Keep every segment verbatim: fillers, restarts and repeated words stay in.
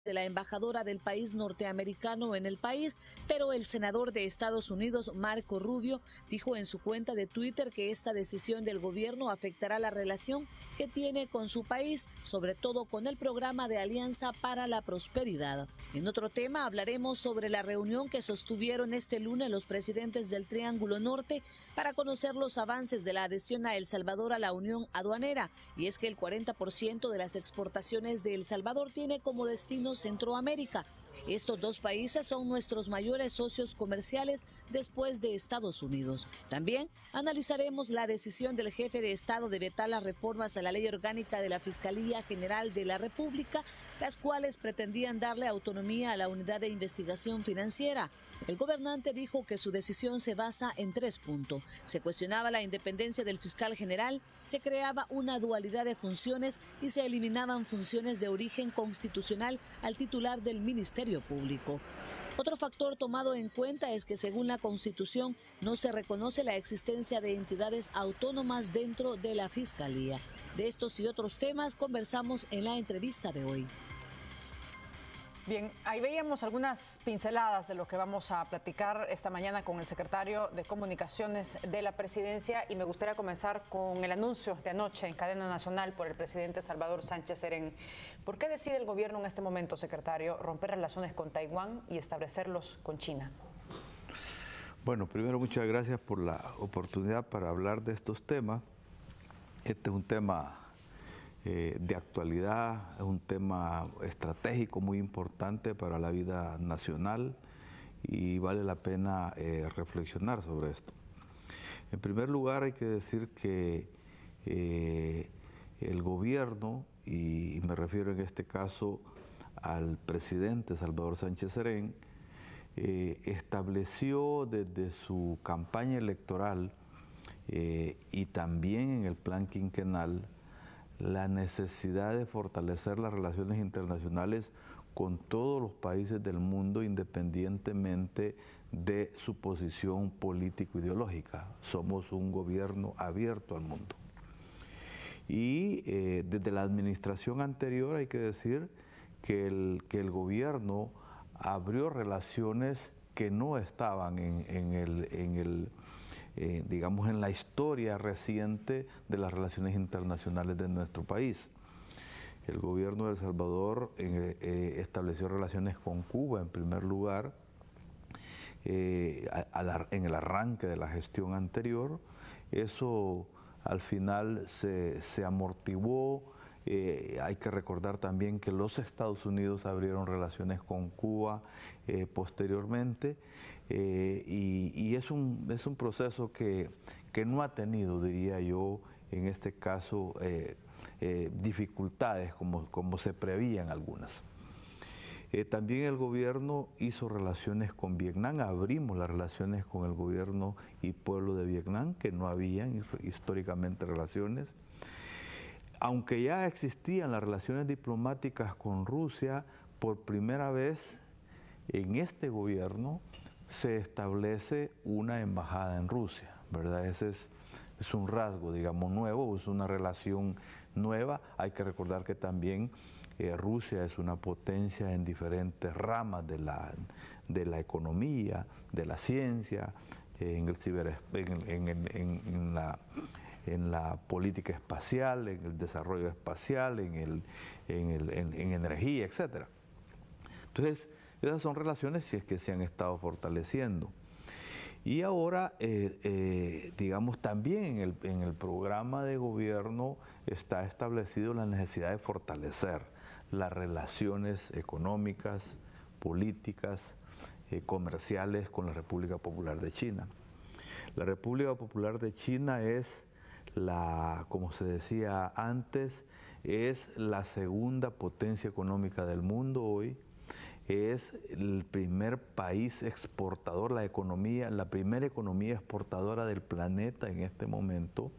de la embajadora del país norteamericano en el país, pero el senador de Estados Unidos, Marco Rubio, dijo en su cuenta de Twitter que esta decisión del gobierno afectará la relación que tiene con su país, sobre todo con el programa de Alianza para la Prosperidad. En otro tema hablaremos sobre la reunión que sostuvieron este lunes los presidentes del Triángulo Norte para conocer los avances de la adhesión a El Salvador a la Unión Aduanera, y es que el cuarenta por ciento de las exportaciones de El Salvador tiene como destino Centroamérica. Estos dos países son nuestros mayores socios comerciales después de Estados Unidos. También analizaremos la decisión del jefe de Estado de vetar las reformas a la Ley Orgánica de la Fiscalía General de la República, las cuales pretendían darle autonomía a la Unidad de Investigación Financiera. El gobernante dijo que su decisión se basa en tres puntos. Se cuestionaba la independencia del fiscal general, se creaba una dualidad de funciones y se eliminaban funciones de origen constitucional al titular del Ministerio Público. Otro factor tomado en cuenta es que según la Constitución no se reconoce la existencia de entidades autónomas dentro de la Fiscalía. De estos y otros temas conversamos en la entrevista de hoy. Bien, ahí veíamos algunas pinceladas de lo que vamos a platicar esta mañana con el secretario de Comunicaciones de la Presidencia, y me gustaría comenzar con el anuncio de anoche en cadena nacional por el presidente Salvador Sánchez Serén. ¿Por qué decide el gobierno en este momento, secretario, romper relaciones con Taiwán y establecerlos con China? Bueno, primero muchas gracias por la oportunidad para hablar de estos temas. Este es un tema Eh, de actualidad, es un tema estratégico muy importante para la vida nacional y vale la pena eh, reflexionar sobre esto. En primer lugar, hay que decir que eh, el gobierno, y me refiero en este caso al presidente Salvador Sánchez Serén, eh, estableció desde su campaña electoral eh, y también en el plan quinquenal la necesidad de fortalecer las relaciones internacionales con todos los países del mundo, independientemente de su posición político-ideológica. Somos un gobierno abierto al mundo. Y eh, desde la administración anterior hay que decir que el, que el gobierno abrió relaciones que no estaban en, en el... En el Eh, digamos, en la historia reciente de las relaciones internacionales de nuestro país. El gobierno de El Salvador eh, eh, estableció relaciones con Cuba en primer lugar, eh, a, a la, en el arranque de la gestión anterior. Eso al final se, se amortiguó. Eh, hay que recordar también que los Estados Unidos abrieron relaciones con Cuba eh, posteriormente, eh, y, y es, un, es un proceso que, que no ha tenido, diría yo, en este caso, eh, eh, dificultades como, como se prevían algunas. Eh, también el gobierno hizo relaciones con Vietnam, abrimos las relaciones con el gobierno y pueblo de Vietnam, que no habían históricamente relaciones. Aunque ya existían las relaciones diplomáticas con Rusia, por primera vez en este gobierno se establece una embajada en Rusia, ¿verdad? Ese es, es un rasgo, digamos, nuevo, es una relación nueva. Hay que recordar que también eh, Rusia es una potencia en diferentes ramas de la, de la economía, de la ciencia, eh, en, el ciber, en, en, en, en la... en la política espacial, en el desarrollo espacial, en, el, en, el, en, en energía, etcétera. Entonces, esas son relaciones que se han estado fortaleciendo. Y ahora, eh, eh, digamos, también en el, en el programa de gobierno está establecido la necesidad de fortalecer las relaciones económicas, políticas, eh, comerciales con la República Popular de China. La República Popular de China es la, como se decía antes, es la segunda potencia económica del mundo hoy, es el primer país exportador, la economía, la primera economía exportadora del planeta en este momento,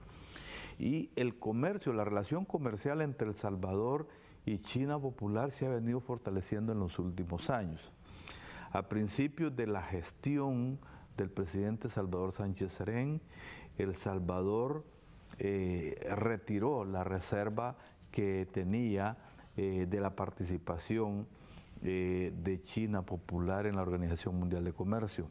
y el comercio, la relación comercial entre El Salvador y China Popular se ha venido fortaleciendo en los últimos años. A principios de la gestión del presidente Salvador Sánchez Serén, El Salvador Eh, retiró la reserva que tenía eh, de la participación eh, de China Popular en la Organización Mundial de Comercio.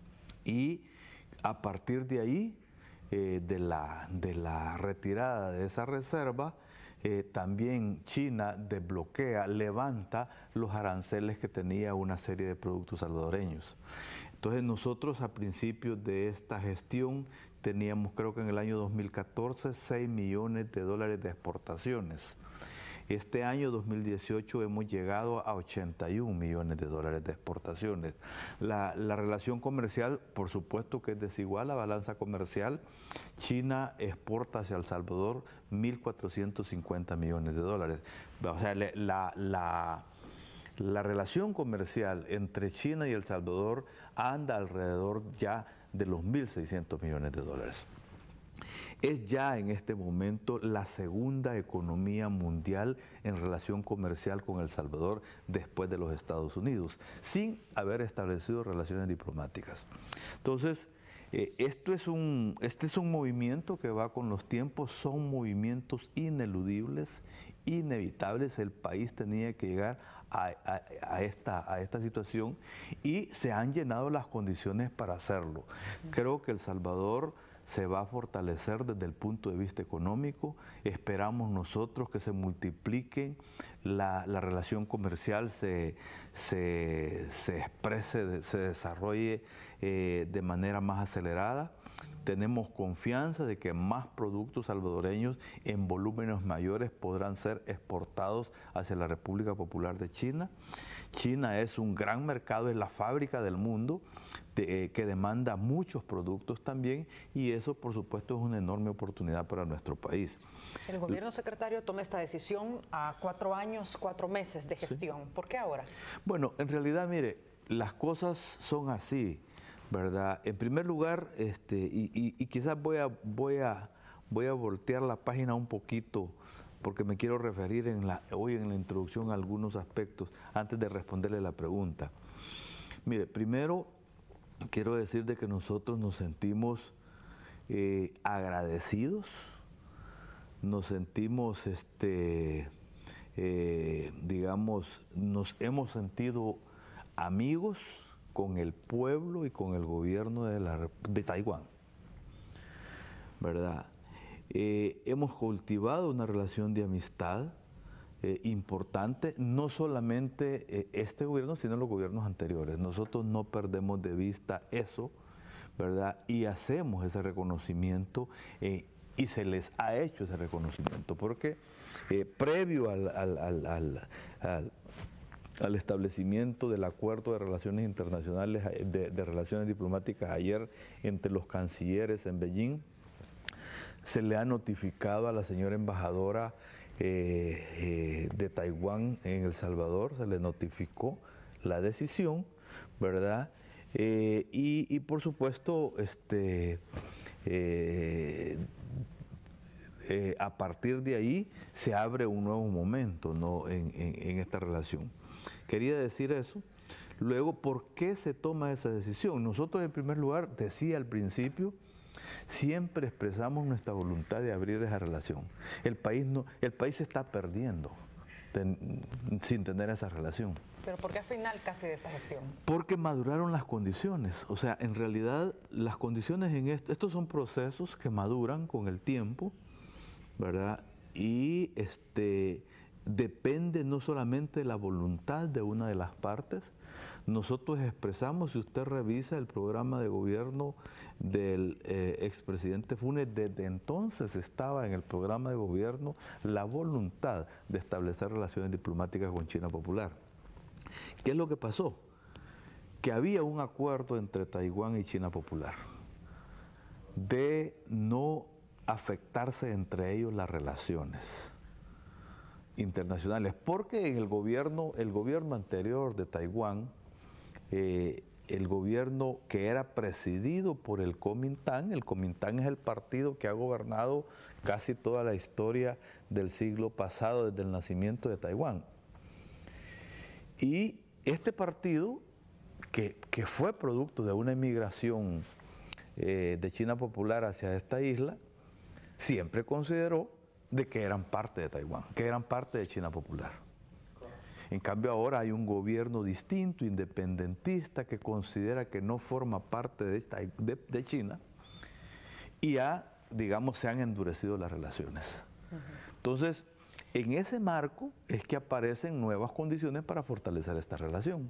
Y a partir de ahí, eh, de, la, de la retirada de esa reserva, eh, también China desbloquea, levanta los aranceles que tenía una serie de productos salvadoreños. Entonces nosotros a principios de esta gestión teníamos, creo que en el año dos mil catorce, seis millones de dólares de exportaciones. Este año dos mil dieciocho hemos llegado a ochenta y un millones de dólares de exportaciones. La, la relación comercial, por supuesto que es desigual, la balanza comercial. China exporta hacia El Salvador mil cuatrocientos cincuenta millones de dólares. O sea, la, la, la relación comercial entre China y El Salvador anda alrededor ya de los mil seiscientos millones de dólares. Es ya en este momento la segunda economía mundial en relación comercial con El Salvador después de los Estados Unidos, sin haber establecido relaciones diplomáticas. Entonces, eh, esto es un, este es un movimiento que va con los tiempos, son movimientos ineludibles, inevitables. El país tenía que llegar a, a, a, esta, a esta situación y se han llenado las condiciones para hacerlo. Creo que El Salvador se va a fortalecer desde el punto de vista económico. Esperamos nosotros que se multipliquen, la, la relación comercial se, se, se exprese, se desarrolle eh, de manera más acelerada. Tenemos confianza de que más productos salvadoreños en volúmenes mayores podrán ser exportados hacia la República Popular de China. China es un gran mercado, es la fábrica del mundo de, eh, que demanda muchos productos también, y eso por supuesto es una enorme oportunidad para nuestro país. El gobierno, secretario, toma esta decisión a cuatro años, cuatro meses de gestión. ¿Sí? ¿Por qué ahora? Bueno, en realidad, mire, las cosas son así, ¿verdad? En primer lugar, este, y, y, y quizás voy a, voy, a, voy a voltear la página un poquito, porque me quiero referir en la, hoy en la introducción a algunos aspectos antes de responderle la pregunta. Mire, primero quiero decir de que nosotros nos sentimos eh, agradecidos, nos sentimos, este, eh, digamos, nos hemos sentido amigos con el pueblo y con el gobierno de, la, de Taiwán, ¿verdad? Eh, hemos cultivado una relación de amistad eh, importante, no solamente eh, este gobierno, sino los gobiernos anteriores. Nosotros no perdemos de vista eso, ¿verdad? Y hacemos ese reconocimiento eh, y se les ha hecho ese reconocimiento, porque eh, previo al, al, al, al, al al establecimiento del acuerdo de relaciones internacionales, de, de relaciones diplomáticas ayer entre los cancilleres en Beijing, se le ha notificado a la señora embajadora eh, eh, de Taiwán en El Salvador, se le notificó la decisión, ¿verdad? Eh, y, y por supuesto, este, eh, eh, a partir de ahí se abre un nuevo momento, ¿no? en, en, en esta relación. Quería decir eso. Luego, ¿por qué se toma esa decisión? Nosotros, en primer lugar, decía al principio, siempre expresamos nuestra voluntad de abrir esa relación. El país, no, el país se está perdiendo ten, sin tener esa relación. ¿Pero por qué al final casi de esta gestión? Porque maduraron las condiciones. O sea, en realidad, las condiciones en esto, estos son procesos que maduran con el tiempo, ¿verdad? Y este... depende no solamente de la voluntad de una de las partes. Nosotros expresamos, si usted revisa el programa de gobierno del eh, expresidente Funes, desde entonces estaba en el programa de gobierno la voluntad de establecer relaciones diplomáticas con China Popular. ¿Qué es lo que pasó? Que había un acuerdo entre Taiwán y China Popular de no afectarse entre ellos las relaciones internacionales, porque en el gobierno, el gobierno anterior de Taiwán, eh, el gobierno que era presidido por el Kuomintang, el Kuomintang es el partido que ha gobernado casi toda la historia del siglo pasado, desde el nacimiento de Taiwán. Y este partido, que, que fue producto de una emigración eh, de China Popular hacia esta isla, siempre consideró de que eran parte de Taiwán, que eran parte de China Popular. En cambio ahora hay un gobierno distinto, independentista, que considera que no forma parte de, esta, de, de China y ya, digamos, se han endurecido las relaciones. Uh-huh. Entonces, en ese marco es que aparecen nuevas condiciones para fortalecer esta relación.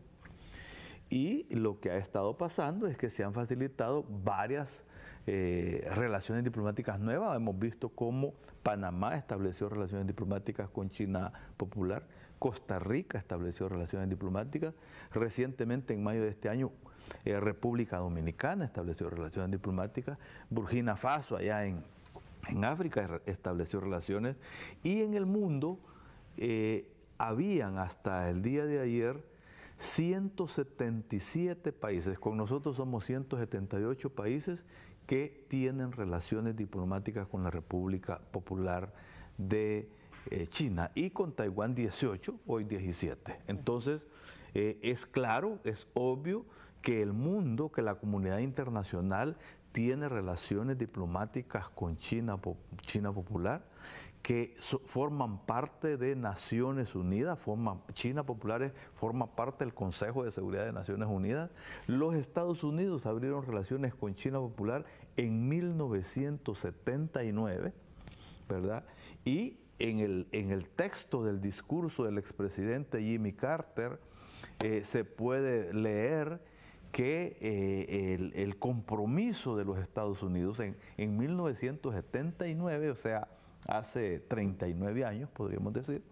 Y lo que ha estado pasando es que se han facilitado varias eh, relaciones diplomáticas nuevas. Hemos visto cómo Panamá estableció relaciones diplomáticas con China Popular, Costa Rica estableció relaciones diplomáticas, recientemente en mayo de este año eh, República Dominicana estableció relaciones diplomáticas, Burkina Faso allá en, en África estableció relaciones, y en el mundo eh, habían hasta el día de ayer ciento setenta y siete países, con nosotros somos ciento setenta y ocho países que tienen relaciones diplomáticas con la República Popular de eh, China, y con Taiwán dieciocho, hoy diecisiete. Entonces, eh, es claro, es obvio que el mundo, que la comunidad internacional tiene relaciones diplomáticas con China, China Popular, que so, forman parte de Naciones Unidas, forman, China Popular es, forma parte del Consejo de Seguridad de Naciones Unidas. Los Estados Unidos abrieron relaciones con China Popular en mil novecientos setenta y nueve, ¿verdad? Y en el, en el texto del discurso del expresidente Jimmy Carter eh, se puede leer que eh, el, el compromiso de los Estados Unidos en, en mil novecientos setenta y nueve, o sea, hace treinta y nueve años, podríamos decir,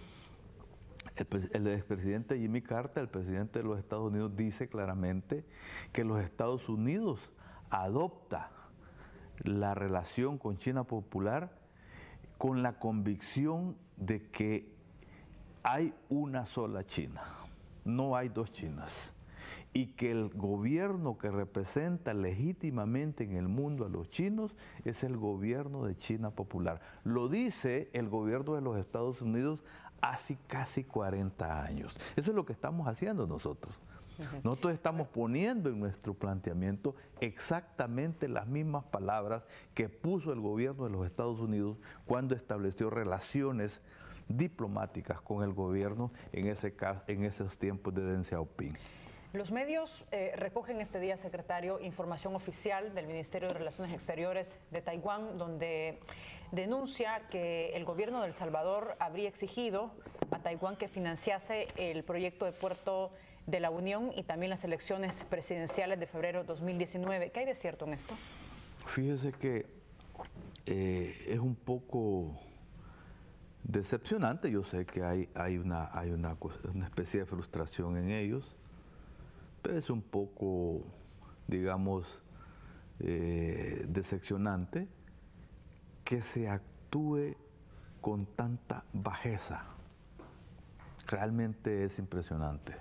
el, el expresidente Jimmy Carter, el presidente de los Estados Unidos, dice claramente que los Estados Unidos adopta la relación con China Popular con la convicción de que hay una sola China, no hay dos Chinas, y que el gobierno que representa legítimamente en el mundo a los chinos es el gobierno de China Popular. Lo dice el gobierno de los Estados Unidos hace casi cuarenta años. Eso es lo que estamos haciendo nosotros. Uh-huh. Nosotros estamos poniendo en nuestro planteamiento exactamente las mismas palabras que puso el gobierno de los Estados Unidos cuando estableció relaciones diplomáticas con el gobierno en, ese caso, en esos tiempos de Deng Xiaoping. Los medios eh, recogen este día, secretario, información oficial del Ministerio de Relaciones Exteriores de Taiwán, donde denuncia que el gobierno de El Salvador habría exigido a Taiwán que financiase el proyecto de puerto de la Unión y también las elecciones presidenciales de febrero de dos mil diecinueve. ¿Qué hay de cierto en esto? Fíjese que eh, es un poco decepcionante. Yo sé que hay, hay, una, hay una, una especie de frustración en ellos, pero es un poco, digamos, eh, decepcionante que se actúe con tanta bajeza. Realmente es impresionante,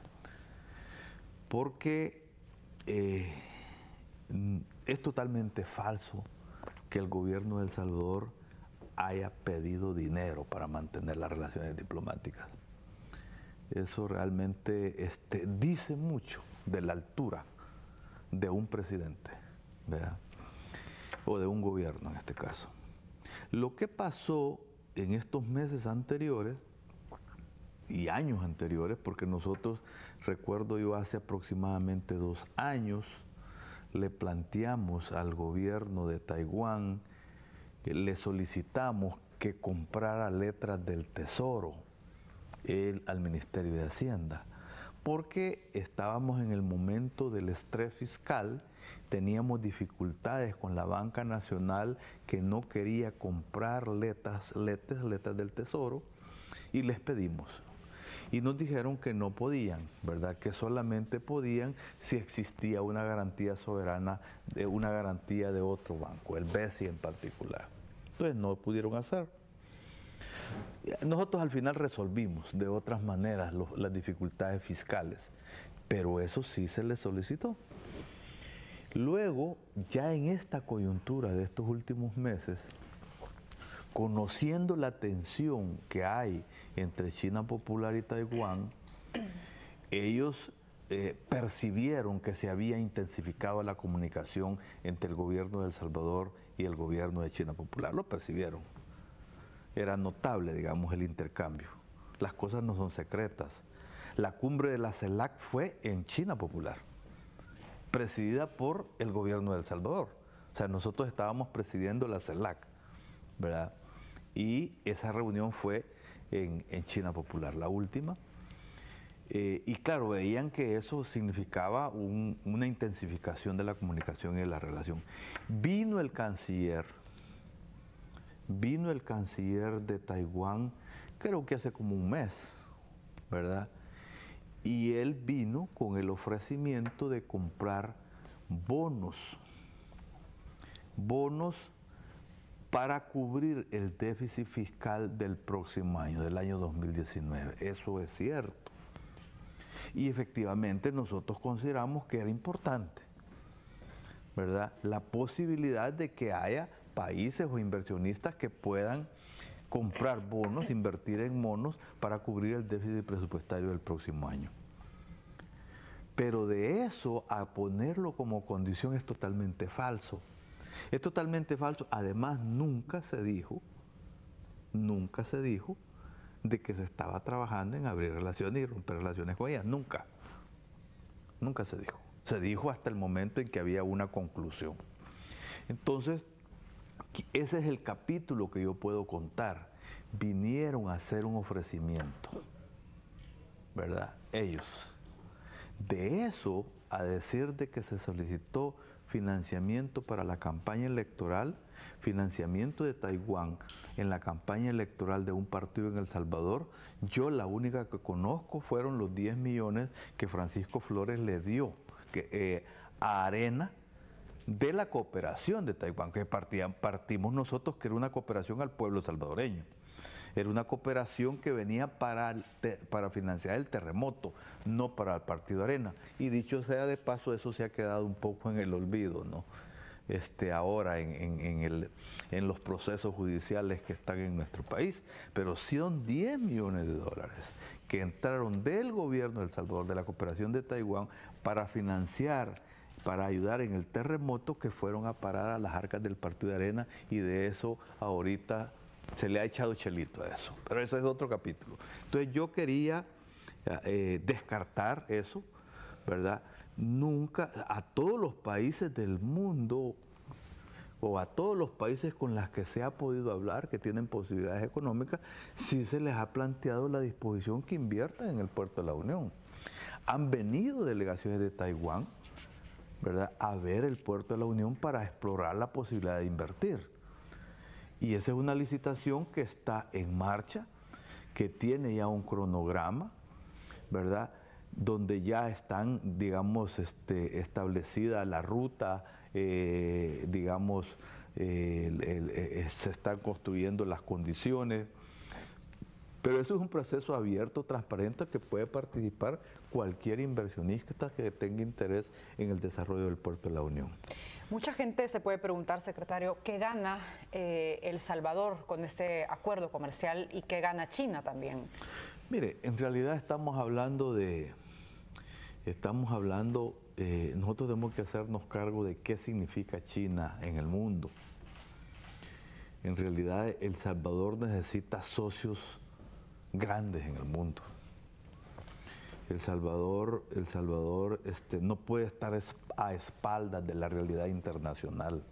porque eh, es totalmente falso que el gobierno de El Salvador haya pedido dinero para mantener las relaciones diplomáticas. Eso realmente este, dice mucho de la altura de un presidente, ¿verdad? O de un gobierno en este caso. Lo que pasó en estos meses anteriores y años anteriores, porque nosotros, recuerdo yo, hace aproximadamente dos años le planteamos al gobierno de Taiwán, le solicitamos que comprara letras del Tesoro él, al Ministerio de Hacienda, porque estábamos en el momento del estrés fiscal, teníamos dificultades con la banca nacional que no quería comprar letras, letras, letras del Tesoro, y les pedimos. Y nos dijeron que no podían, ¿verdad? Que solamente podían si existía una garantía soberana, de una garantía de otro banco, el B C I en particular. Entonces no pudieron hacer. Nosotros al final resolvimos de otras maneras los, las dificultades fiscales, pero eso sí se les solicitó. Luego, ya en esta coyuntura de estos últimos meses, conociendo la tensión que hay entre China Popular y Taiwán, ellos eh, percibieron que se había intensificado la comunicación entre el gobierno de El Salvador y el gobierno de China Popular. Lo percibieron. Era notable, digamos, el intercambio. Las cosas no son secretas. La cumbre de la CELAC fue en China Popular, presidida por el gobierno de El Salvador. O sea, nosotros estábamos presidiendo la CELAC, ¿verdad? Y esa reunión fue en, en China Popular, la última. Eh, y claro, veían que eso significaba un, una intensificación de la comunicación y de la relación. Vino el canciller, vino el canciller de Taiwán, creo que hace como un mes, ¿verdad? Y él vino con el ofrecimiento de comprar bonos, bonos para cubrir el déficit fiscal del próximo año, del año dos mil diecinueve. Eso es cierto. Y efectivamente nosotros consideramos que era importante, ¿verdad? La posibilidad de que haya países o inversionistas que puedan comprar bonos, invertir en bonos para cubrir el déficit presupuestario del próximo año. Pero de eso a ponerlo como condición es totalmente falso. Es totalmente falso. Además, nunca se dijo, nunca se dijo de que se estaba trabajando en abrir relaciones y romper relaciones con ellas. Nunca. Nunca se dijo. Se dijo hasta el momento en que había una conclusión. Entonces, ese es el capítulo que yo puedo contar. Vinieron a hacer un ofrecimiento, ¿verdad? Ellos. De eso a decir de que se solicitó financiamiento para la campaña electoral, financiamiento de Taiwán en la campaña electoral de un partido en El Salvador, yo la única que conozco fueron los diez millones que Francisco Flores le dio que, eh, a Arena de la cooperación de Taiwán, que partían, partimos nosotros que era una cooperación al pueblo salvadoreño. Era una cooperación que venía para, el te, para financiar el terremoto, no para el Partido Arena. Y dicho sea de paso, eso se ha quedado un poco en el olvido, ¿no? Este, ahora en, en, en, el, en los procesos judiciales que están en nuestro país. Pero sí son diez millones de dólares que entraron del gobierno de El Salvador, de la cooperación de Taiwán, para financiar, para ayudar en el terremoto, que fueron a parar a las arcas del Partido de Arena, y de eso ahorita se le ha echado chelito a eso, pero ese es otro capítulo. Entonces yo quería eh, descartar eso, ¿verdad? Nunca, a todos los países del mundo, o a todos los países con los que se ha podido hablar, que tienen posibilidades económicas, sí se les ha planteado la disposición que inviertan en el Puerto de la Unión. Han venido delegaciones de Taiwán, ¿verdad?, a ver el Puerto de la Unión para explorar la posibilidad de invertir. Y esa es una licitación que está en marcha, que tiene ya un cronograma, ¿verdad?, donde ya están, digamos, este, establecida la ruta, eh, digamos, eh, el, el, el, se están construyendo las condiciones. Pero eso es un proceso abierto, transparente, que puede participar cualquier inversionista que tenga interés en el desarrollo del Puerto de la Unión. Mucha gente se puede preguntar, secretario, ¿qué gana eh, El Salvador con este acuerdo comercial y qué gana China también? Mire, en realidad estamos hablando de, estamos hablando, eh, nosotros tenemos que hacernos cargo de qué significa China en el mundo. En realidad El Salvador necesita socios grandes en el mundo. El Salvador, El Salvador este, no puede estar a espaldas de la realidad internacional.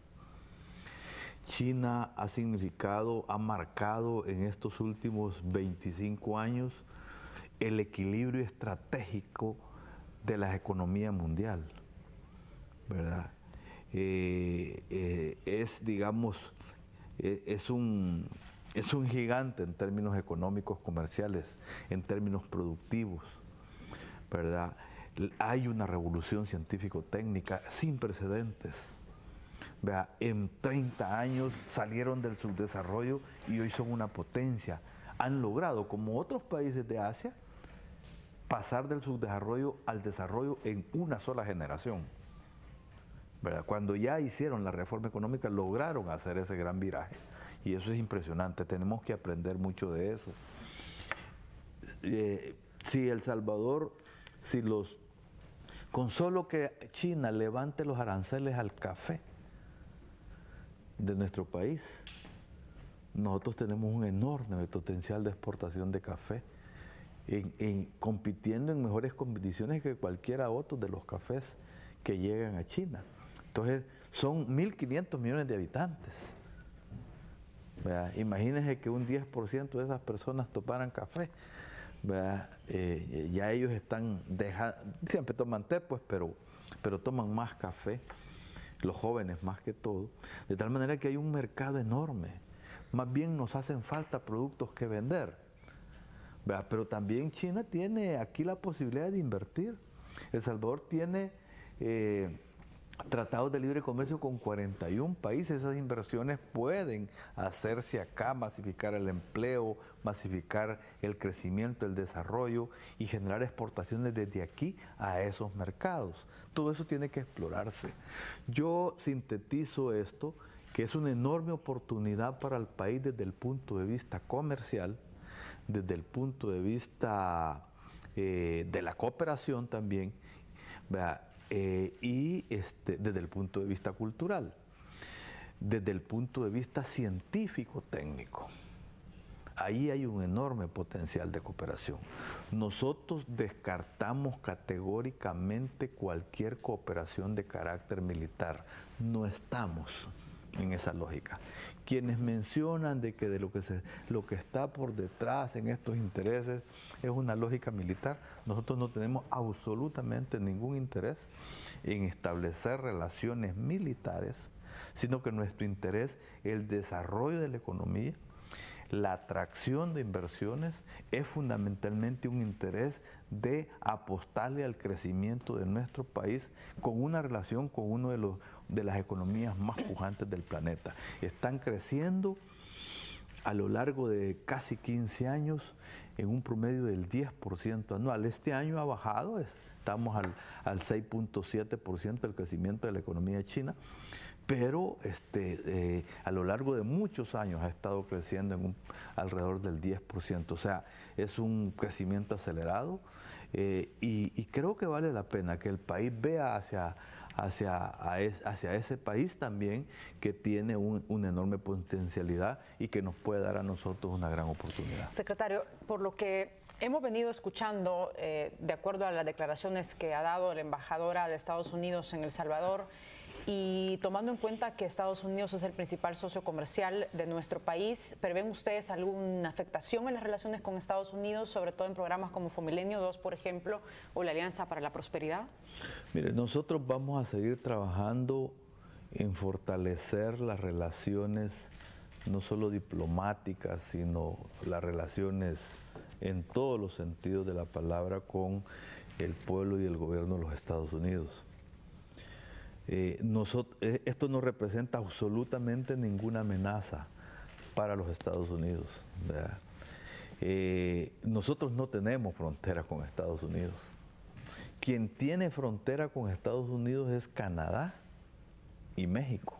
China ha significado, ha marcado en estos últimos veinticinco años el equilibrio estratégico de la economía mundial, ¿verdad? Eh, eh, es, digamos, eh, es un... Es un gigante en términos económicos, comerciales, en términos productivos, ¿verdad? Hay una revolución científico-técnica sin precedentes. ¿Verdad? En treinta años salieron del subdesarrollo y hoy son una potencia. Han logrado, como otros países de Asia, pasar del subdesarrollo al desarrollo en una sola generación, ¿verdad? Cuando ya hicieron la reforma económica, lograron hacer ese gran viraje. Y eso es impresionante, tenemos que aprender mucho de eso. Eh, si El Salvador, si los, con solo que China levante los aranceles al café de nuestro país, nosotros tenemos un enorme potencial de exportación de café en, en, compitiendo en mejores competiciones que cualquiera otro de los cafés que llegan a China. Entonces, son mil quinientos millones de habitantes. ¿Verdad? Imagínense que un diez por ciento de esas personas toparan café. Eh, ya ellos están dejando, siempre toman té, pues, pero, pero toman más café, los jóvenes más que todo, de tal manera que hay un mercado enorme. Más bien nos hacen falta productos que vender. ¿Verdad? Pero también China tiene aquí la posibilidad de invertir. El Salvador tiene eh, tratados de libre comercio con cuarenta y un países. Esas inversiones pueden hacerse acá, masificar el empleo, masificar el crecimiento, el desarrollo y generar exportaciones desde aquí a esos mercados. Todo eso tiene que explorarse. Yo sintetizo esto, que es una enorme oportunidad para el país desde el punto de vista comercial, desde el punto de vista eh, de la cooperación también, ¿verdad? Eh, y este, desde el punto de vista cultural, desde el punto de vista científico-técnico. Ahí hay un enorme potencial de cooperación. Nosotros descartamos categóricamente cualquier cooperación de carácter militar. No estamos en esa lógica. Quienes mencionan de que de lo que se, lo que está por detrás en estos intereses es una lógica militar, nosotros no tenemos absolutamente ningún interés en establecer relaciones militares, sino que nuestro interés es el desarrollo de la economía, la atracción de inversiones, es fundamentalmente un interés de apostarle al crecimiento de nuestro país con una relación con uno de los de las economías más pujantes del planeta. Están creciendo a lo largo de casi quince años en un promedio del diez por ciento anual. Este año ha bajado, estamos al, al seis punto siete por ciento del crecimiento de la economía china, pero este, eh, a lo largo de muchos años ha estado creciendo en un, alrededor del diez por ciento. O sea, es un crecimiento acelerado eh, y, y creo que vale la pena que el país vea hacia... Hacia, hacia ese país también que tiene un, una enorme potencialidad y que nos puede dar a nosotros una gran oportunidad. Secretario, por lo que hemos venido escuchando, eh, de acuerdo a las declaraciones que ha dado la embajadora de Estados Unidos en El Salvador, y tomando en cuenta que Estados Unidos es el principal socio comercial de nuestro país, ¿prevén ustedes alguna afectación en las relaciones con Estados Unidos, sobre todo en programas como Fomilenio dos, por ejemplo, o la Alianza para la Prosperidad? Mire, nosotros vamos a seguir trabajando en fortalecer las relaciones, no solo diplomáticas, sino las relaciones en todos los sentidos de la palabra con el pueblo y el gobierno de los Estados Unidos. Eh, nosotros, eh, esto no representa absolutamente ninguna amenaza para los Estados Unidos, ¿verdad? Eh, nosotros no tenemos frontera con Estados Unidos. Quien tiene frontera con Estados Unidos es Canadá y México.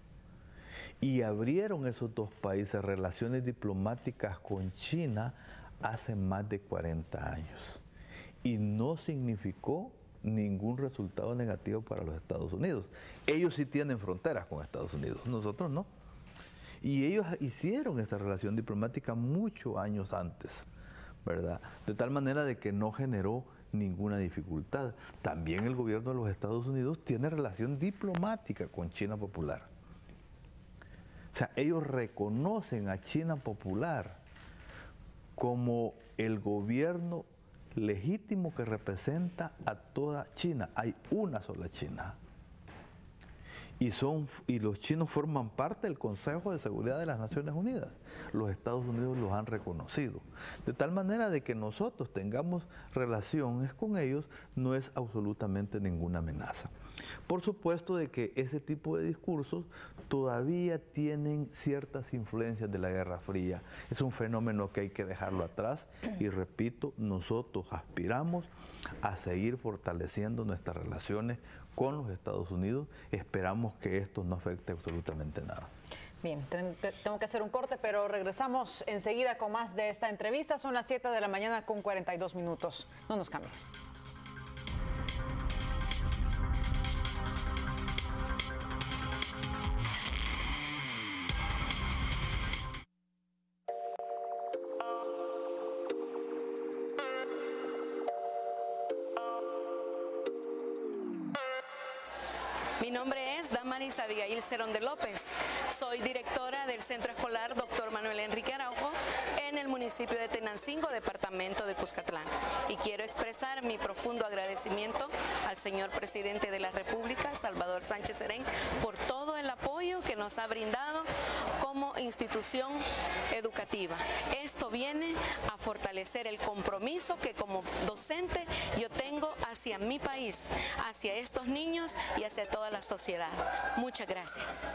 Y abrieron esos dos países relaciones diplomáticas con China hace más de cuarenta años. Y no significó ningún resultado negativo para los Estados Unidos. Ellos sí tienen fronteras con Estados Unidos, nosotros no. Y ellos hicieron esta relación diplomática muchos años antes, ¿verdad? De tal manera de que no generó ninguna dificultad. También el gobierno de los Estados Unidos tiene relación diplomática con China Popular. O sea, ellos reconocen a China Popular como el gobierno legítimo que representa a toda China. Hay una sola China. Y, son, y los chinos forman parte del Consejo de Seguridad de las Naciones Unidas. Los Estados Unidos los han reconocido. De tal manera de que nosotros tengamos relaciones con ellos no es absolutamente ninguna amenaza. Por supuesto de que ese tipo de discursos todavía tienen ciertas influencias de la Guerra Fría. Es un fenómeno que hay que dejarlo atrás y repito, nosotros aspiramos a seguir fortaleciendo nuestras relaciones con los Estados Unidos. Esperamos que esto no afecte absolutamente nada. Bien, tengo que hacer un corte, pero regresamos enseguida con más de esta entrevista. Son las siete de la mañana con cuarenta y dos minutos. No nos cambien. Mi nombre es Damaris Abigail Cerón de López. Soy directora del Centro Escolar Doctor Manuel Enrique Araujo en el municipio de Tenancingo, departamento de Cuscatlán. Y quiero expresar mi profundo agradecimiento al señor presidente de la República, Salvador Sánchez Serén, por todo el apoyo que nos ha brindado como institución educativa. Esto viene a fortalecer el compromiso que como docente yo tengo hacia mi país, hacia estos niños y hacia toda la sociedad. Muchas gracias.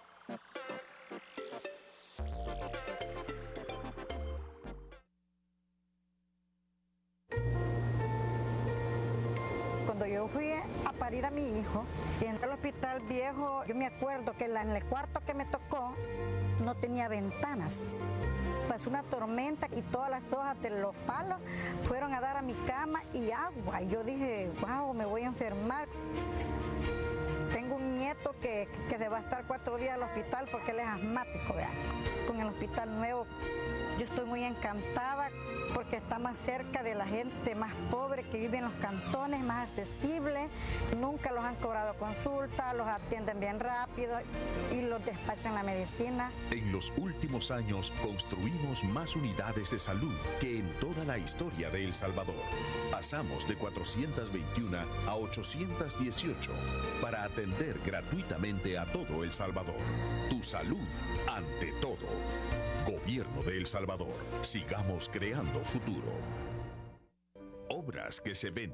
Cuando yo fui a parir a mi hijo y entré al hospital viejo, yo me acuerdo que en el cuarto que me tocó no tenía ventanas. Pasó una tormenta y todas las hojas de los palos fueron a dar a mi cama y agua. Y yo dije, wow, me voy a enfermar. Tengo un nieto que, que se va a estar cuatro días al hospital porque él es asmático, vean, con el hospital nuevo. Yo estoy muy encantada porque está más cerca de la gente más pobre que vive en los cantones, más accesible. Nunca los han cobrado consulta, los atienden bien rápido y los despachan la medicina. En los últimos años construimos más unidades de salud que en toda la historia de El Salvador. Pasamos de cuatrocientas veintiuno a ochocientas dieciocho para atender gratuitamente a todo El Salvador. Tu salud ante todo. Gobierno de El Salvador. Sigamos creando futuro. Obras que se ven.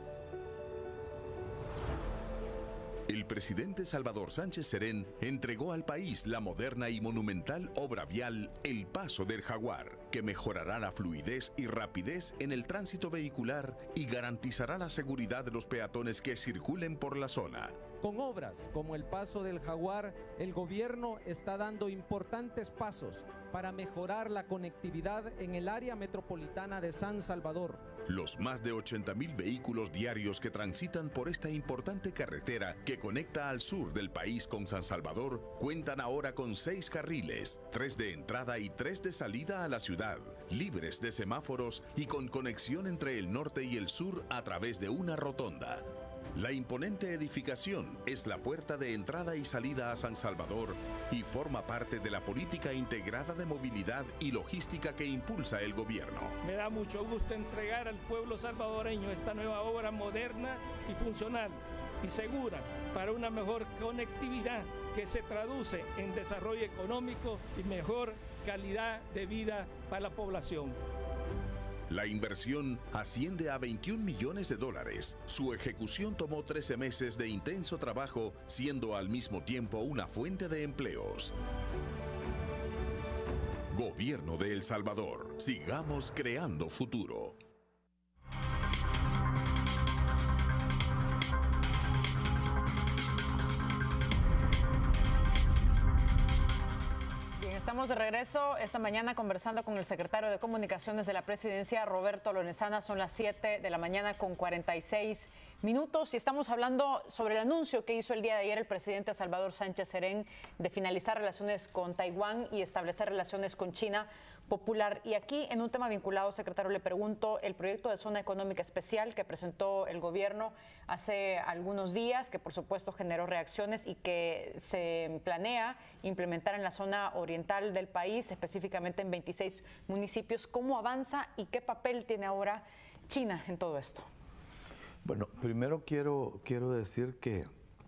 El presidente Salvador Sánchez Serén entregó al país la moderna y monumental obra vial El Paso del Jaguar, que mejorará la fluidez y rapidez en el tránsito vehicular y garantizará la seguridad de los peatones que circulen por la zona. Con obras como el Paso del Jaguar, el gobierno está dando importantes pasos para mejorar la conectividad en el área metropolitana de San Salvador. Los más de ochenta mil vehículos diarios que transitan por esta importante carretera que conecta al sur del país con San Salvador cuentan ahora con seis carriles, tres de entrada y tres de salida a la ciudad, libres de semáforos y con conexión entre el norte y el sur a través de una rotonda. La imponente edificación es la puerta de entrada y salida a San Salvador y forma parte de la política integrada de movilidad y logística que impulsa el gobierno. Me da mucho gusto entregar al pueblo salvadoreño esta nueva obra moderna y funcional y segura para una mejor conectividad que se traduce en desarrollo económico y mejor calidad de vida para la población. La inversión asciende a veintiún millones de dólares. Su ejecución tomó trece meses de intenso trabajo, siendo al mismo tiempo una fuente de empleos. Gobierno de El Salvador. Sigamos creando futuro. Estamos de regreso esta mañana conversando con el secretario de Comunicaciones de la Presidencia, Roberto Lorenzana. Son las siete de la mañana con cuarenta y seis minutos y estamos hablando sobre el anuncio que hizo el día de ayer el presidente Salvador Sánchez Serén de finalizar relaciones con Taiwán y establecer relaciones con China Popular. Y aquí, en un tema vinculado, secretario, le pregunto, el proyecto de zona económica especial que presentó el gobierno hace algunos días, que por supuesto generó reacciones y que se planea implementar en la zona oriental del país, específicamente en veintiséis municipios, ¿cómo avanza y qué papel tiene ahora China en todo esto? Bueno, primero quiero, quiero decir que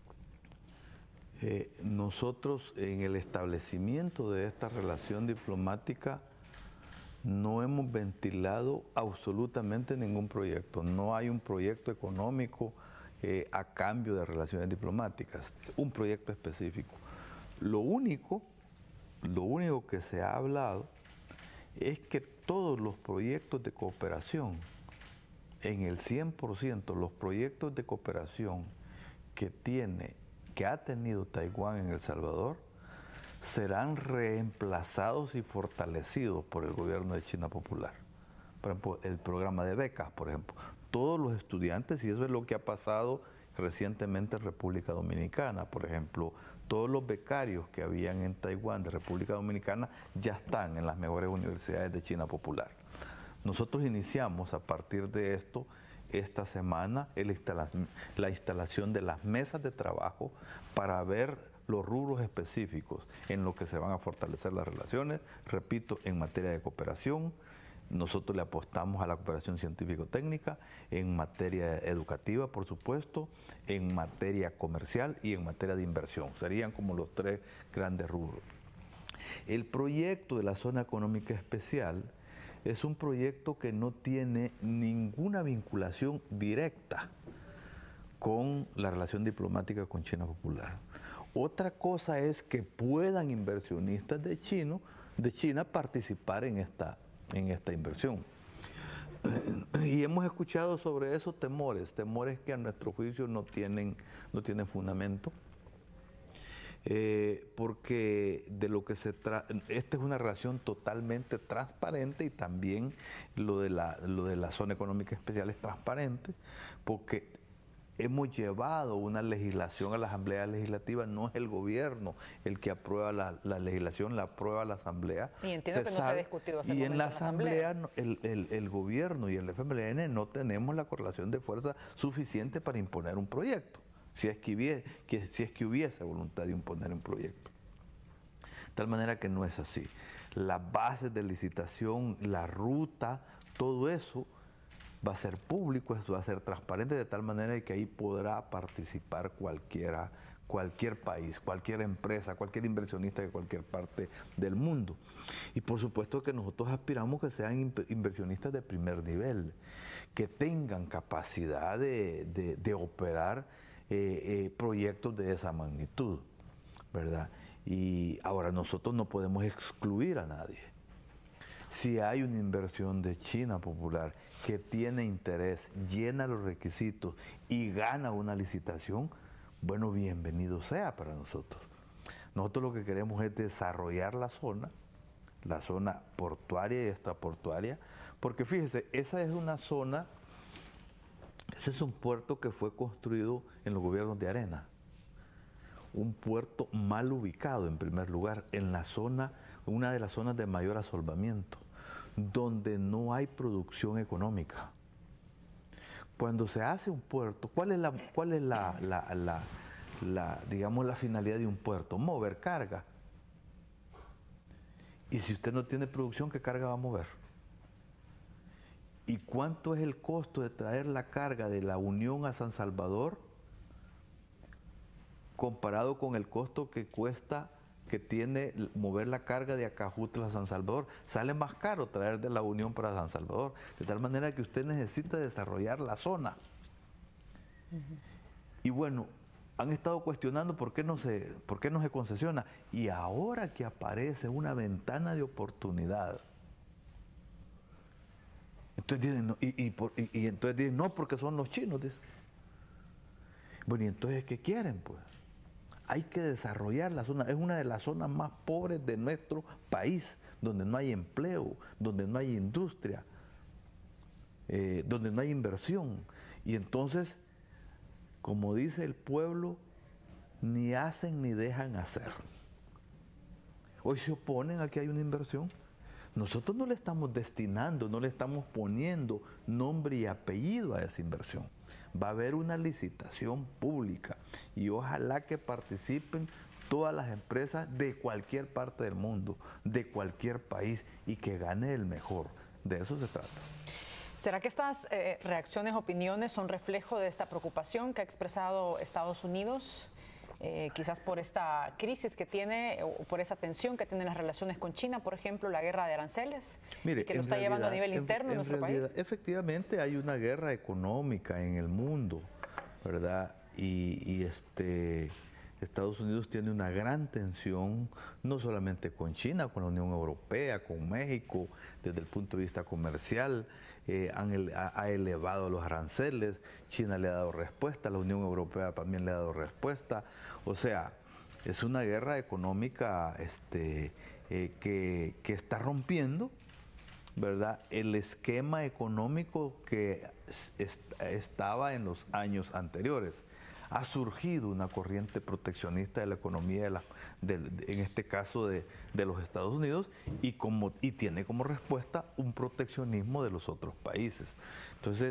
eh, nosotros en el establecimiento de esta relación diplomática no hemos ventilado absolutamente ningún proyecto. No hay un proyecto económico eh, a cambio de relaciones diplomáticas, un proyecto específico. Lo único, lo único que se ha hablado es que todos los proyectos de cooperación, en el cien por ciento, los proyectos de cooperación que tiene, que ha tenido Taiwán en El Salvador, serán reemplazados y fortalecidos por el gobierno de China Popular. Por ejemplo, el programa de becas, por ejemplo. Todos los estudiantes, y eso es lo que ha pasado recientemente en República Dominicana, por ejemplo, todos los becarios que habían en Taiwán de República Dominicana ya están en las mejores universidades de China Popular. Nosotros iniciamos a partir de esto esta semana el instalación, la instalación de las mesas de trabajo para ver los rubros específicos en los que se van a fortalecer las relaciones, repito, en materia de cooperación. Nosotros le apostamos a la cooperación científico-técnica, en materia educativa, por supuesto, en materia comercial y en materia de inversión. Serían como los tres grandes rubros. El proyecto de la zona económica especial es un proyecto que no tiene ninguna vinculación directa con la relación diplomática con China Popular. Otra cosa es que puedan inversionistas de, chino, de China participar en esta en esta inversión. Y hemos escuchado sobre esos temores, temores que a nuestro juicio no tienen, no tienen fundamento, eh, porque de lo que se trata, esta es una relación totalmente transparente y también lo de, la, lo de la zona económica especial es transparente, porque hemos llevado una legislación a la Asamblea Legislativa, no es el gobierno el que aprueba la, la legislación, la aprueba la Asamblea. Y entiendo que no se ha discutido hasta el Y en momento la en la Asamblea, Asamblea el, el, el gobierno y el F M L N no tenemos la correlación de fuerza suficiente para imponer un proyecto, si es que hubiese, que, si es que hubiese voluntad de imponer un proyecto. De tal manera que no es así. Las bases de licitación, la ruta, todo eso va a ser público, eso va a ser transparente, de tal manera que ahí podrá participar cualquiera, cualquier país, cualquier empresa, cualquier inversionista de cualquier parte del mundo. Y por supuesto que nosotros aspiramos que sean inversionistas de primer nivel, que tengan capacidad de, de, de operar eh, eh, proyectos de esa magnitud, ¿verdad? Y ahora nosotros no podemos excluir a nadie. Si hay una inversión de China Popular que tiene interés, llena los requisitos y gana una licitación, bueno, bienvenido sea para nosotros. Nosotros lo que queremos es desarrollar la zona, la zona portuaria y extraportuaria, porque fíjese, esa es una zona, ese es un puerto que fue construido en los gobiernos de Arena. Un puerto mal ubicado en primer lugar, en la zona, una de las zonas de mayor asolvamiento, donde no hay producción económica. Cuando se hace un puerto, ¿cuál es la, cuál es la, la, la, la, digamos, la finalidad de un puerto? Mover carga. Y si usted no tiene producción, ¿qué carga va a mover? ¿Y cuánto es el costo de traer la carga de la Unión a San Salvador comparado con el costo que cuesta, que tiene mover la carga de Acajutla a San Salvador? Sale más caro traer de la Unión para San Salvador, de tal manera que usted necesita desarrollar la zona. Uh-huh. Y bueno, han estado cuestionando por qué no se, por qué no se concesiona. Y ahora que aparece una ventana de oportunidad, entonces dicen, no, y, y, por, y, y entonces dicen, no, porque son los chinos, dicen. Bueno, y entonces, ¿qué quieren, pues? Hay que desarrollar la zona, es una de las zonas más pobres de nuestro país, donde no hay empleo, donde no hay industria, eh, donde no hay inversión. Y entonces, como dice el pueblo, ni hacen ni dejan hacer. Hoy se oponen a que haya una inversión. Nosotros no le estamos destinando, no le estamos poniendo nombre y apellido a esa inversión. Va a haber una licitación pública y ojalá que participen todas las empresas de cualquier parte del mundo, de cualquier país, y que gane el mejor. De eso se trata. ¿Será que estas eh, reacciones, opiniones son reflejo de esta preocupación que ha expresado Estados Unidos? Eh, quizás por esta crisis que tiene o por esa tensión que tienen las relaciones con China, por ejemplo, la guerra de aranceles, Mire, y que lo está realidad, llevando a nivel en, interno en, en nuestro realidad, país. Efectivamente hay una guerra económica en el mundo, ¿verdad? Y, y este, Estados Unidos tiene una gran tensión, no solamente con China, con la Unión Europea, con México, desde el punto de vista comercial. Eh, han ele ha elevado los aranceles, China le ha dado respuesta, la Unión Europea también le ha dado respuesta. O sea, es una guerra económica este, eh, que, que está rompiendo, ¿verdad?, el esquema económico que est estaba en los años anteriores. Ha surgido una corriente proteccionista de la economía, de la, de, de, en este caso de, de los Estados Unidos, y, como, y tiene como respuesta un proteccionismo de los otros países. Entonces,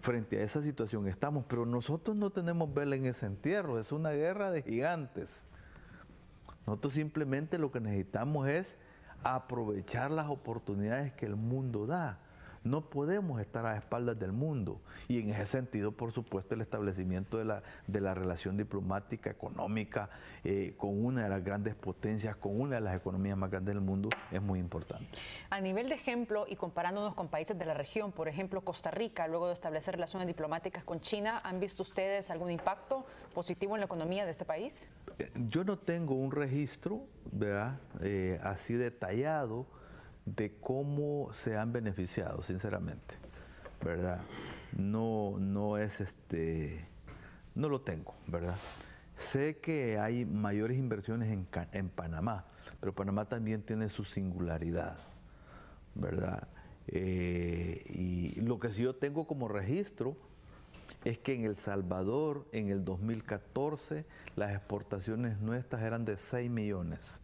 frente a esa situación estamos, pero nosotros no tenemos vela en ese entierro, es una guerra de gigantes. Nosotros simplemente lo que necesitamos es aprovechar las oportunidades que el mundo da. No podemos estar a espaldas del mundo. Y en ese sentido, por supuesto, el establecimiento de la, de la relación diplomática, económica, eh, con una de las grandes potencias, con una de las economías más grandes del mundo, es muy importante. A nivel de ejemplo, y comparándonos con países de la región, por ejemplo, Costa Rica, luego de establecer relaciones diplomáticas con China, ¿han visto ustedes algún impacto positivo en la economía de este país? Yo no tengo un registro, ¿verdad?, eh, así detallado de cómo se han beneficiado, sinceramente, ¿verdad? No, no es este, no lo tengo, ¿verdad? Sé que hay mayores inversiones en, en Panamá, pero Panamá también tiene su singularidad, ¿verdad? Eh, y lo que sí yo tengo como registro es que en El Salvador, en el dos mil catorce, las exportaciones nuestras eran de seis millones.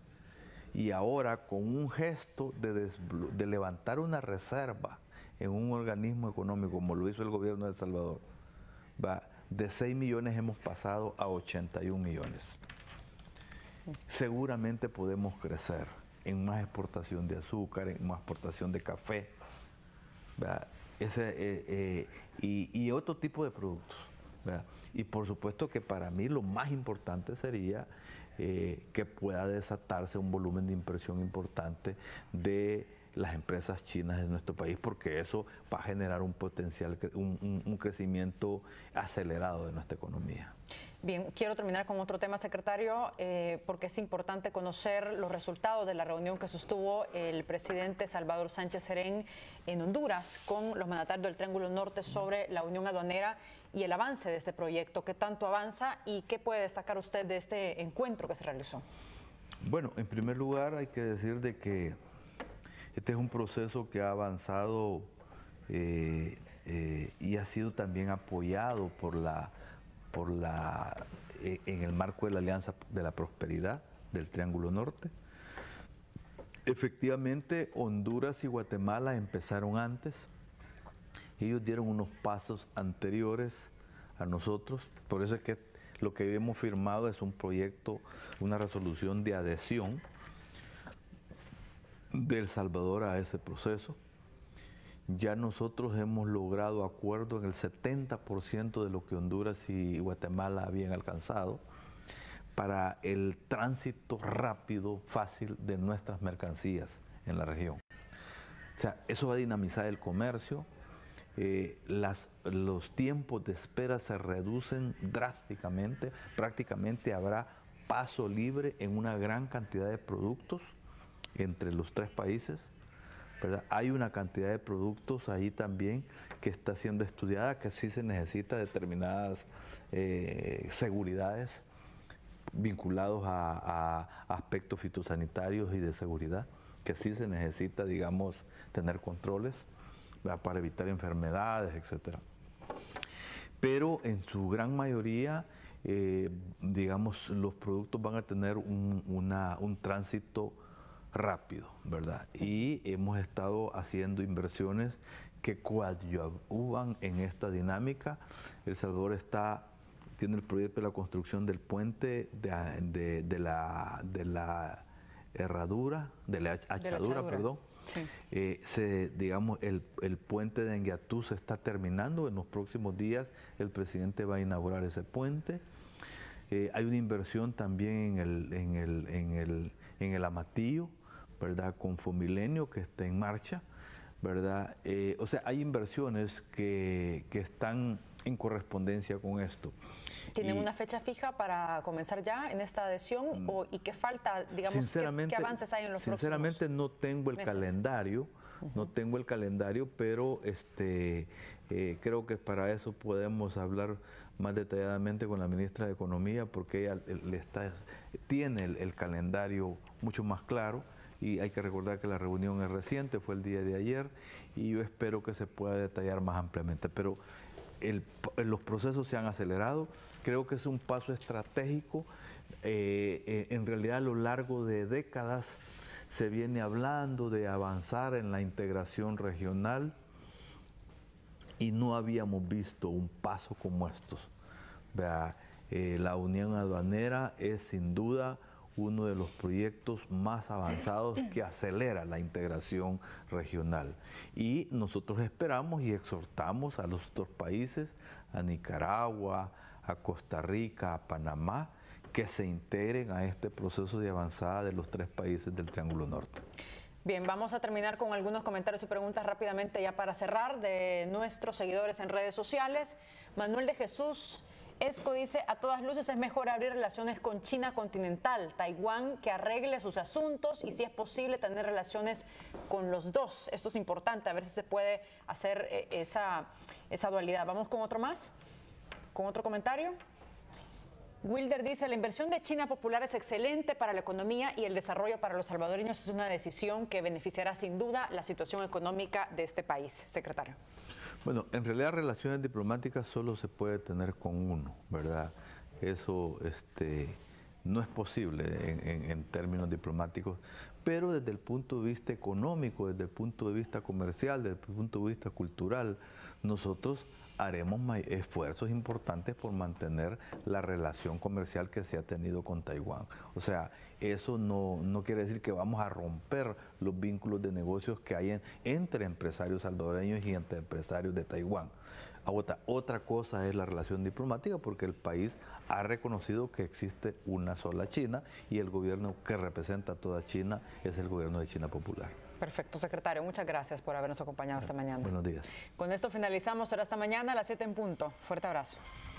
Y ahora, con un gesto de, de levantar una reserva en un organismo económico, como lo hizo el gobierno de El Salvador, va, de seis millones hemos pasado a ochenta y un millones. Seguramente podemos crecer en más exportación de azúcar, en más exportación de café, va, ese, eh, eh, y, y otro tipo de productos, ¿verdad? Y por supuesto que para mí lo más importante sería eh, que pueda desatarse un volumen de inversión importante de las empresas chinas de nuestro país, porque eso va a generar un potencial, un, un, un crecimiento acelerado de nuestra economía. Bien, quiero terminar con otro tema, secretario, eh, porque es importante conocer los resultados de la reunión que sostuvo el presidente Salvador Sánchez Serén en Honduras con los mandatarios del Triángulo Norte sobre la unión aduanera y el avance de este proyecto. ¿Qué tanto avanza y qué puede destacar usted de este encuentro que se realizó? Bueno, en primer lugar hay que decir de que este es un proceso que ha avanzado eh, eh, y ha sido también apoyado por la por la, eh, en el marco de la Alianza de la Prosperidad del Triángulo Norte. Efectivamente, Honduras y Guatemala empezaron antes. Ellos dieron unos pasos anteriores a nosotros. Por eso es que lo que hemos firmado es un proyecto, una resolución de adhesión de El Salvador a ese proceso. Ya nosotros hemos logrado acuerdo en el setenta por ciento de lo que Honduras y Guatemala habían alcanzado para el tránsito rápido, fácil de nuestras mercancías en la región. O sea, eso va a dinamizar el comercio, eh, las, los tiempos de espera se reducen drásticamente, prácticamente habrá paso libre en una gran cantidad de productos entre los tres países, ¿verdad? Hay una cantidad de productos ahí también que está siendo estudiada, que sí se necesita determinadas eh, seguridades vinculados a, a aspectos fitosanitarios y de seguridad, que sí se necesita, digamos, tener controles, ¿verdad?, para evitar enfermedades, etcétera. Pero en su gran mayoría, eh, digamos, los productos van a tener un, una, un tránsito rápido, ¿verdad? Y hemos estado haciendo inversiones que coadyuvan en esta dinámica. El Salvador está, tiene el proyecto de la construcción del puente de, de, de, la, de la herradura, de la hachadura, de la hachadura. perdón. Sí. Eh, se, digamos, el, el puente de Enguiatú se está terminando. En los próximos días el presidente va a inaugurar ese puente. Eh, hay una inversión también en el, en el, en el, en el Amatillo, ¿verdad?, con Fomilenio, que está en marcha, ¿verdad? Eh, o sea, hay inversiones que, que están en correspondencia con esto. ¿Tienen y, una fecha fija para comenzar ya en esta adhesión? O, ¿Y qué falta, digamos, sinceramente, qué, qué avances hay en los sinceramente próximos no tengo el meses? calendario, uh-huh. no tengo el calendario, pero este, eh, creo que para eso podemos hablar más detalladamente con la ministra de Economía, porque ella le está, tiene el, el calendario mucho más claro. Y hay que recordar que la reunión es reciente, fue el día de ayer, y yo espero que se pueda detallar más ampliamente. Pero el, los procesos se han acelerado, creo que es un paso estratégico. Eh, eh, en realidad, a lo largo de décadas se viene hablando de avanzar en la integración regional. y no habíamos visto un paso como estos. Vea, eh, la Unión Aduanera es sin duda uno de los proyectos más avanzados que acelera la integración regional. Y nosotros esperamos y exhortamos a los otros países, a Nicaragua, a Costa Rica, a Panamá, que se integren a este proceso de avanzada de los tres países del Triángulo Norte. Bien, vamos a terminar con algunos comentarios y preguntas rápidamente ya para cerrar de nuestros seguidores en redes sociales. Manuel de Jesús Esco dice, a todas luces es mejor abrir relaciones con China continental, Taiwán, que arregle sus asuntos y si es posible tener relaciones con los dos. Esto es importante, a ver si se puede hacer eh, esa, esa dualidad. Vamos con otro más, con otro comentario. Wilder dice, la inversión de China Popular es excelente para la economía y el desarrollo para los salvadoreños es una decisión que beneficiará sin duda la situación económica de este país. Secretario. Bueno, en realidad relaciones diplomáticas solo se puede tener con uno, ¿verdad? Eso este, no es posible en, en, en términos diplomáticos, pero desde el punto de vista económico, desde el punto de vista comercial, desde el punto de vista cultural, nosotros haremos esfuerzos importantes por mantener la relación comercial que se ha tenido con Taiwán. O sea, eso no, no quiere decir que vamos a romper los vínculos de negocios que hay en, entre empresarios salvadoreños y entre empresarios de Taiwán. Otra, otra cosa es la relación diplomática, porque el país ha reconocido que existe una sola China y el gobierno que representa a toda China es el gobierno de China Popular. Perfecto, secretario. Muchas gracias por habernos acompañado esta mañana. Buenos días. Con esto finalizamos. Será esta mañana a las siete en punto. Fuerte abrazo.